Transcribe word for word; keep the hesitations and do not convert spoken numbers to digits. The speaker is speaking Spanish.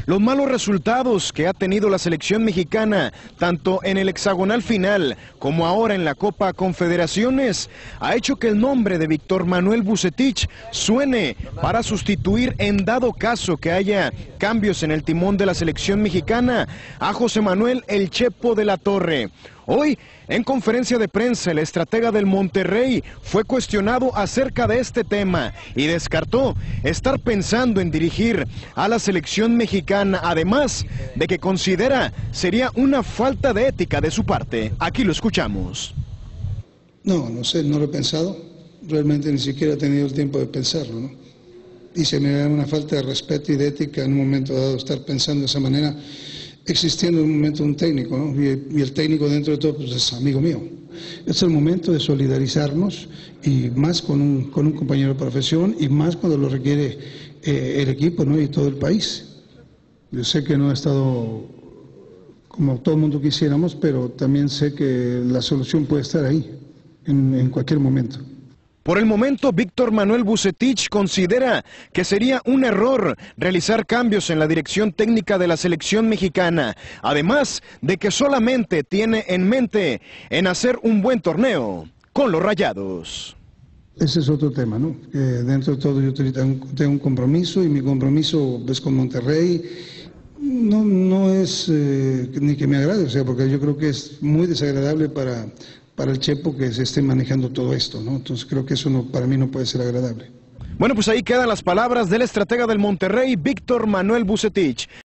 Los malos resultados que ha tenido la selección mexicana, tanto en el hexagonal final como ahora en la Copa Confederaciones, ha hecho que el nombre de Víctor Manuel Vucetich suene para sustituir, en dado caso que haya cambios en el timón de la selección mexicana, a José Manuel El Chepo de la Torre. Hoy, en conferencia de prensa, el estratega del Monterrey fue cuestionado acerca de este tema y descartó estar pensando en dirigir a la selección mexicana, además de que considera sería una falta de ética de su parte. Aquí lo escuchamos. No, no sé, no lo he pensado. Realmente ni siquiera he tenido el tiempo de pensarlo, ¿no? Y se me da una falta de respeto y de ética en un momento dado estar pensando de esa manera, existiendo en un momento un técnico, ¿no? y, el, y el técnico dentro de todo pues es amigo mío. Es el momento de solidarizarnos y más con un, con un compañero de profesión y más cuando lo requiere eh, el equipo, ¿no? y todo el país. Yo sé que no ha estado como todo el mundo quisiéramos, pero también sé que la solución puede estar ahí, en, en cualquier momento. Por el momento, Víctor Manuel Vucetich considera que sería un error realizar cambios en la dirección técnica de la selección mexicana, además de que solamente tiene en mente en hacer un buen torneo con los Rayados. Ese es otro tema, ¿no? Que dentro de todo yo tengo un compromiso y mi compromiso es con Monterrey. No, no es eh, ni que me agrade, o sea, porque yo creo que es muy desagradable para... para el Chepo que se esté manejando todo esto, ¿no? Entonces creo que eso no, para mí no puede ser agradable. Bueno, pues ahí quedan las palabras del estratega del Monterrey, Víctor Manuel Vucetich.